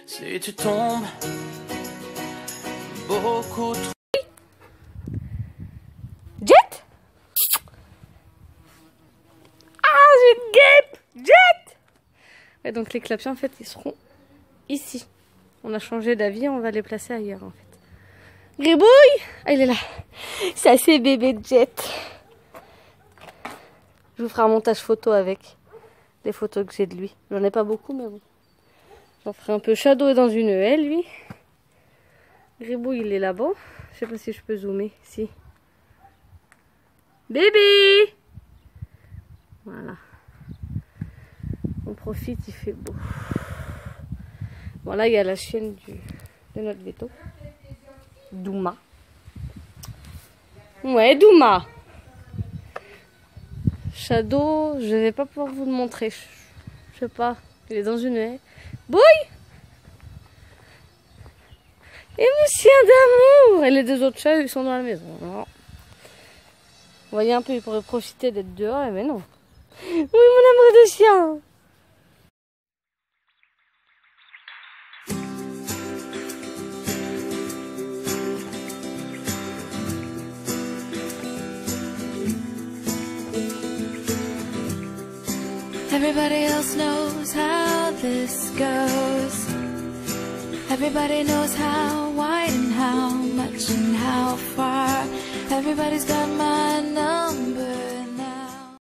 Si tu tombes beaucoup trop. Jet? Ah, j'ai une guêpe! Jet! Ouais, donc les clapiers, en fait, ils seront ici. On a changé d'avis, on va les placer ailleurs, en fait. Gribouille! Ah, il est là. Ça, c'est bébé Jet. Je vous ferai un montage photo avec les photos que j'ai de lui. J'en ai pas beaucoup, mais bon. J'en ferai un peu. Shadow est dans une haie, lui. Gribouille, il est là-bas. Je sais pas si je peux zoomer. Si. Bébé! Voilà. On profite, il fait beau. Voilà, il y a la chienne de notre veto. Douma. Ouais, Douma. Shadow, je vais pas pouvoir vous le montrer. Je sais pas. Il est dans une haie. Bouille! Et mon chien d'amour! Et les deux autres chats, ils sont dans la maison. Non. Vous voyez un peu, ils pourraient profiter d'être dehors, mais non. Oui, mon amour de chien! Everybody else knows how this goes. Everybody knows how wide and how much and how far. Everybody's got my number.